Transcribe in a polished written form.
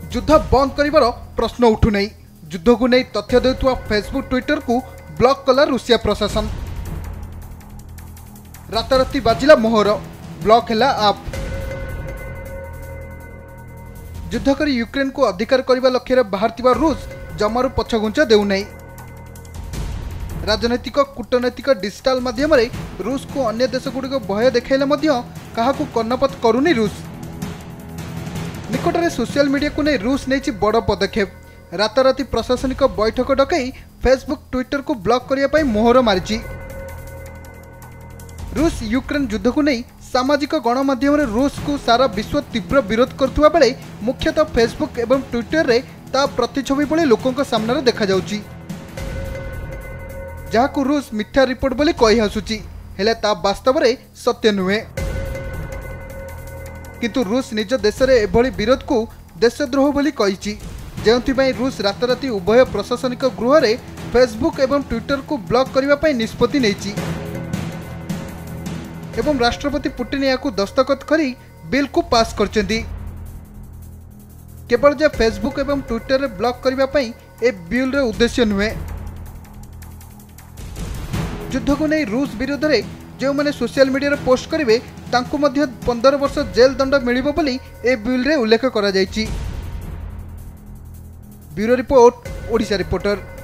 युद्ध बंद कर प्रश्न उठुना। युद्ध को नहीं तथ्य देउथुवा फेसबुक ट्विटर को ब्लॉक कला रूसिया प्रशासन। राताराती बाजिला मोहर, ब्लॉक हैला आप। युद्ध कर यूक्रेन को अधिकार करने लक्ष्य बाहर रूस जमारू पछघुंचा देउना। राजनैतिक कूटनैतिक डिजिटाल माध्यम रूस को अन्य देशगुड़िक भय देखाइले क्या कर्णपात करूनी रूस। निकटरे सोशल मीडिया को नहीं रूस नहीं बड़ पदक्षेप। राताराती प्रशासनिक बैठक डकई फेसबुक ट्विटर को ब्लॉक करने मोहर मारी। रूस यूक्रेन युद्ध को नहीं सामाजिक गणमाध्यम रूस को सारा विश्व तीव्र विरोध करुवा बेले मुख्यतः फेसबुक एवं ट्विटर रे ता प्रतिछवि भली लोकों सामने देखा जाउची, जहां रूस मिथ्या रिपोर्ट बोली कही आसुची, हेले ता वास्तव में सत्य नुहे। किंतु रूस निज देश में एभली विरोध को देशद्रोह बोली कहिछि, जेउथिबाई रूस राताराती उभय प्रशासनिक गृह रे फेसबुक एवं ट्विटर को ब्लॉक करने पर निष्पत्ति नेछि एवं राष्ट्रपति पुतिन याकू दस्तखत करी बिल को पास करचेंदी। केवल जे फेसबुक एवं ट्विटर रे ब्लॉक करने पर ए बिल रे उद्देश्य नुहे। युद्ध को नहीं रूस विरोध में जो मैंने सोशल मीडिया रे पोस्ट करेंगे तांको मध्य 15 वर्ष जेल दंड मिलिबो बोली ए बिल रे उल्लेख करा जायछि। Bureau report, Odisha reporter.